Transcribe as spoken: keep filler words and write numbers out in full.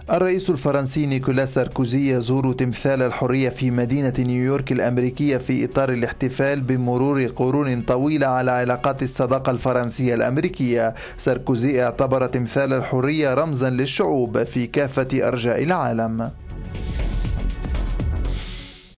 الرئيس الفرنسي نيكولاس ساركوزي يزور تمثال الحرية في مدينة نيويورك الأمريكية في إطار الاحتفال بمرور قرون طويلة على علاقات الصداقة الفرنسية الأمريكية. ساركوزي اعتبر تمثال الحرية رمزا للشعوب في كافة أرجاء العالم.